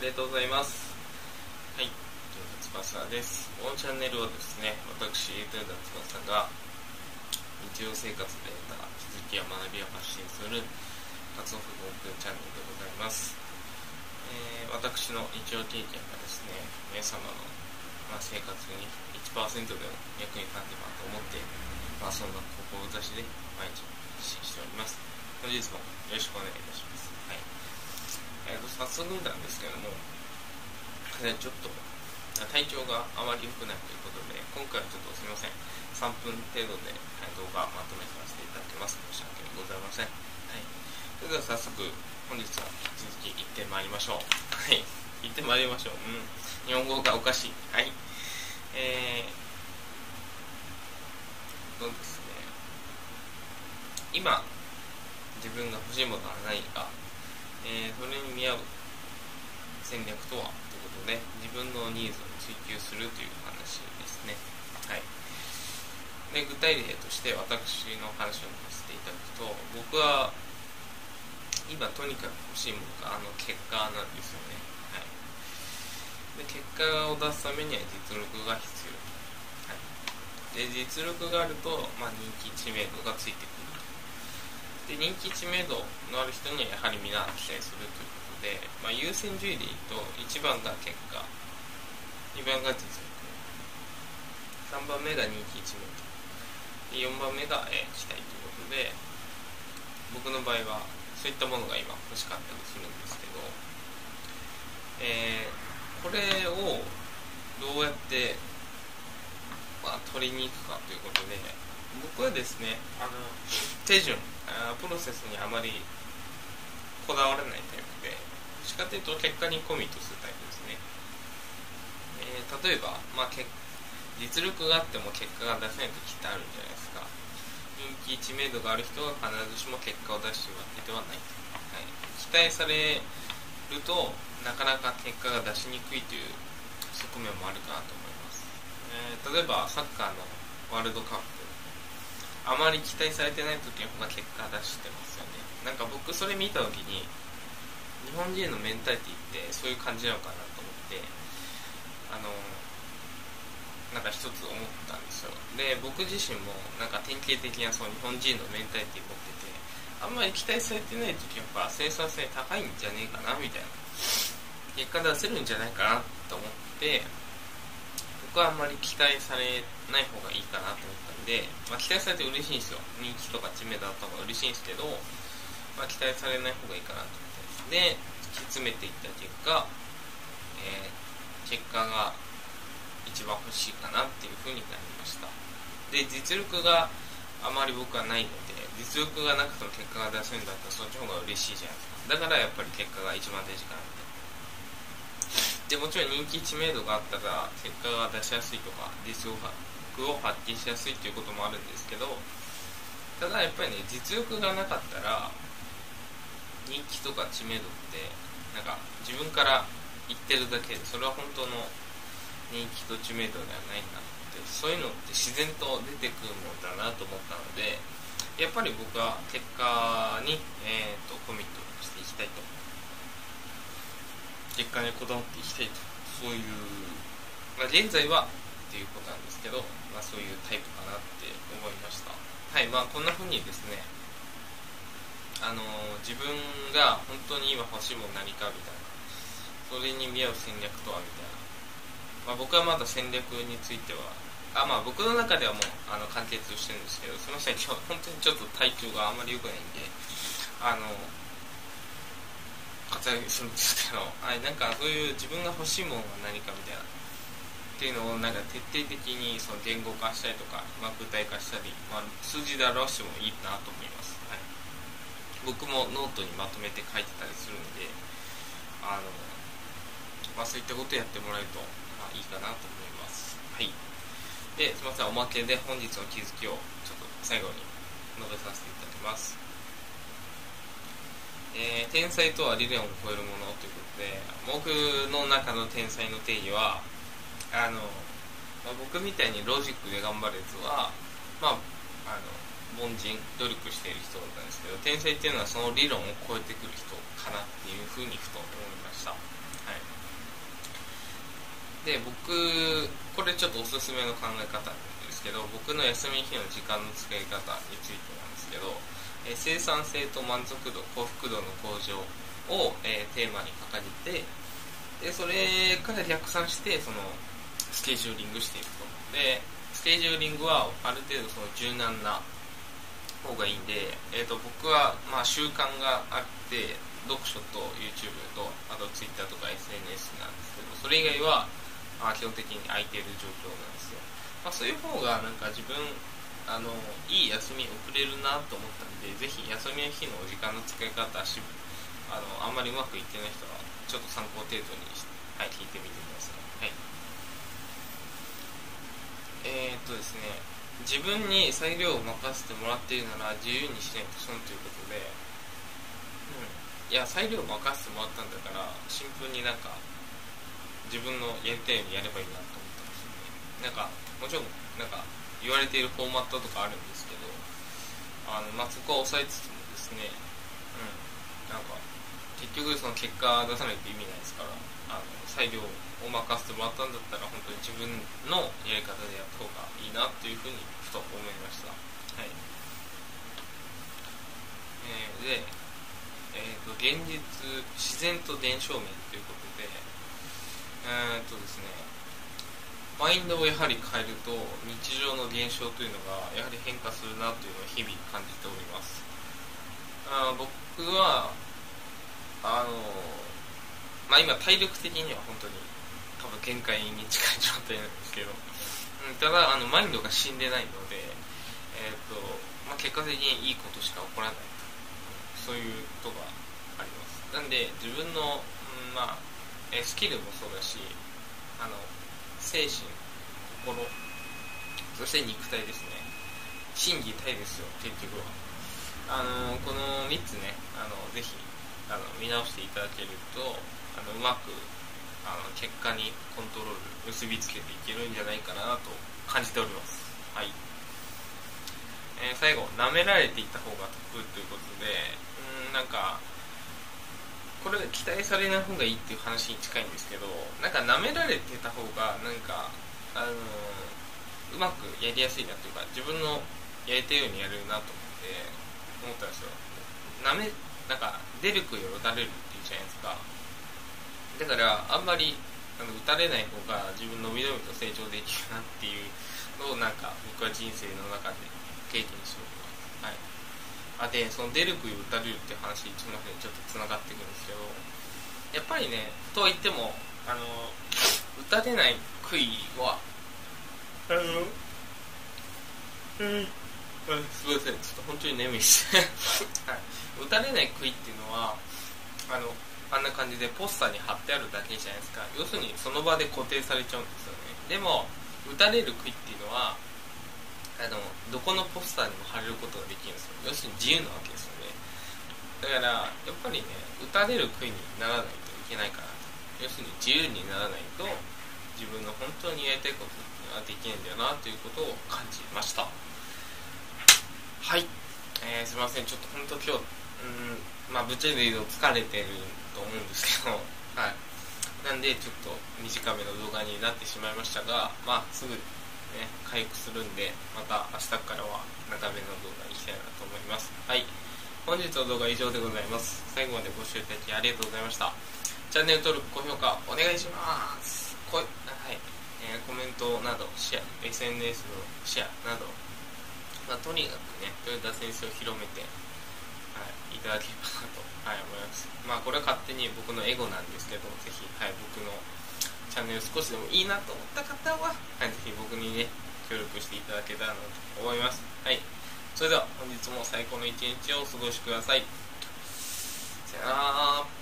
ありがとうございます。はい、翼です。このチャンネルはですね、私、豊田翼が日常生活で得た気づきや学びを発信する活動不合チャンネルでございます。私の日常経験がですね、皆様の、生活に 1% でも役に立てばと思って、そんな志で毎日発信しております。本日もよろしくお願いいたします。早速なんですけども、ちょっと体調があまり良くないということで、今回はちょっとすみません、3分程度で動画まとめさせていただきます。申し訳ございません。それでは早速本日は引き続き行ってまいりましょう。行ってまいりましょう。日本語がおかしい。そうですね、今自分が欲しいものは何か、それに見合う戦略とはということで、自分のニーズを追求するという話ですね。で、具体例として私の話をさせていただくと、僕は今とにかく欲しいものが結果なんですよね。で、結果を出すためには実力が必要。で、実力があると、人気知名度がついてくる。で、人気知名度のある人にはやはり皆期待するということで、優先順位で言うと1番が結果、2番が実力、3番目が人気知名度、4番目が期待ということで、僕の場合はそういったものが今欲しかったりするんですけど、これをどうやって取りに行くかということで、僕はですね、手順、プロセスにあまりこだわらないタイプで、どっちかというと結果にコミットするタイプですね。例えば、実力があっても結果が出せない時ってあるんじゃないですか。人気知名度がある人が必ずしも結果を出しているわけではない。期待されるとなかなか結果が出しにくいという側面もあるかなと思います。例えばサッカーのワールドカップ、あまり期待されてない時の方が結果出してますよね。僕それ見た時に、日本人のメンタリティってそういう感じなのかなと思って、一つ思ったんですよ。で、僕自身も典型的なその日本人のメンタリティ持ってて、あんまり期待されてない時は生産性高いんじゃねえかなみたいな、結果出せるんじゃないかなと思って、僕はあんまり期待されない方がいいかなと思ったんで、期待されて嬉しいんですよ。人気とか知名度あった方が嬉しいんですけど、期待されない方がいいかなと思って、で、突き詰めていった結果、結果が一番欲しいかなっていう風になりました。で、実力があまり僕はないので、実力がなくても結果が出せるんだったらそっちの方が嬉しいじゃないですか。だからやっぱり結果が一番大事かなって。で、もちろん人気知名度があったら結果が出しやすいとか実力を発揮しやすいということもあるんですけど、ただやっぱりね、実力がなかったら人気とか知名度って自分から言ってるだけで、それは本当の人気と知名度ではないなって、そういうのって自然と出てくるものだなと思ったので、やっぱり僕は結果に、コミットしていきたいと、結果にこだわっていきたいと、そういう、現在はっていうことなんですけど、そういうタイプかなって思いました。こんな風にですね、自分が本当に今欲しいもの何かみたいな、それに見合う戦略とはみたいな、僕はまだ戦略については僕の中ではもう完結してるんですけど、その際今日本当にちょっと体調があまり良くないんで活躍するんですけど、そういう自分が欲しいものは何かみたいなっていうのを徹底的にその言語化したりとか、具体化したり、数字で表してもいいなと思います。僕もノートにまとめて書いてたりするんで、そういったことをやってもらえるといいかなと思います。で、すみません、おまけで本日の気づきをちょっと最後に述べさせていただきます。天才とは理念を超えるものということで、僕の中の天才の定義は僕みたいにロジックで頑張るやつは凡人、努力している人だったんですけど、天才っていうのはその理論を超えてくる人かなっていうふうにふと思いました。 で僕これちょっとおすすめの考え方なんですけど、僕の休みの日の時間の使い方についてなんですけど、生産性と満足度、幸福度の向上を、テーマに掲げて、でそれから逆算してそのスケジューリングしていくと。でスケジューリングはある程度その柔軟な方がいいんで、僕はまあ習慣があって読書と YouTube とあと Twitter とか SNS なんですけど、それ以外は基本的に空いている状況なんですよ。そういう方がなんか自分いい休み送れるなと思ったんで、ぜひ休みの日の時間の使い方あんまりうまくいってない人はちょっと参考程度にして、聞いてみてください。ですね、自分に裁量を任せてもらっているなら自由にしないと損ということで、いや裁量を任せてもらったんだからシンプルになんか自分のやりたいようにやればいいなと思ったんですよね。なんかもちろんなんか言われているフォーマットとかあるんですけど、そこは抑えつつもですね、なんか結局その結果出さないと意味ないですから、裁量を任せてもらったんだったら本当に自分のやり方でやった方がいいなというふうにふと思いました。で、現実自然と伝承面ということで、ですね、マインドをやはり変えると日常の現象というのがやはり変化するなというのを日々感じております。僕は今体力的には本当に多分限界に近い状態なんですけど、ただマインドが死んでないので、結果的にいいことしか起こらない、そういうことがあります。なんで自分の、スキルもそうだし、精神、心、そして肉体ですね。心技体ですよ、結局は。この3つね、ぜひ見直していただけるとうまく結果にコントロール結びつけていけるんじゃないかなと感じております。最後、舐められていた方が得ということで、なんかこれ期待されない方がいいっていう話に近いんですけど、なんか舐められてた方がなんかうまくやりやすいなというか、自分のやりたいようにやれるなと思ったんですよ。なんか出る杭を打たれるっていうじゃないですか。だからあんまり打たれない方が自分のびのびと成長できるなっていうのをなんか僕は人生の中で経験しております。でその出る杭を打たれるっていう話、すみませんちょっとつながっていくんですけど、やっぱりね、とは言っても打たれない杭はすみません、ちょっと本当に眠いです打たれない杭っていうのはあんな感じでポスターに貼ってあるだけじゃないですか。要するにその場で固定されちゃうんですよね。でも打たれる杭っていうのはどこのポスターにも貼れることができるんですよ。要するに自由なわけですよね。だからやっぱりね、打たれる杭にならないといけないから、要するに自由にならないと自分の本当にやりたいことができないんだよなということを感じました。すみません、ちょっと本当今日ぶっちゃけ言うと疲れてると思うんですけど、なんでちょっと短めの動画になってしまいましたが、すぐね回復するんで、また明日からは長めの動画に行きたいなと思います。本日の動画は以上でございます。最後までご視聴いただきありがとうございました。チャンネル登録、高評価お願いします。コメントなどシェア、 SNS のシェアなど、とにかくね豊田先生を広めて、いただければなと、思います。これは勝手に僕のエゴなんですけど、ぜひ、僕のチャンネル少しでもいいなと思った方は、ぜひ僕にね協力していただけたらなと思います。それでは本日も最高の一日をお過ごしください。さよなら。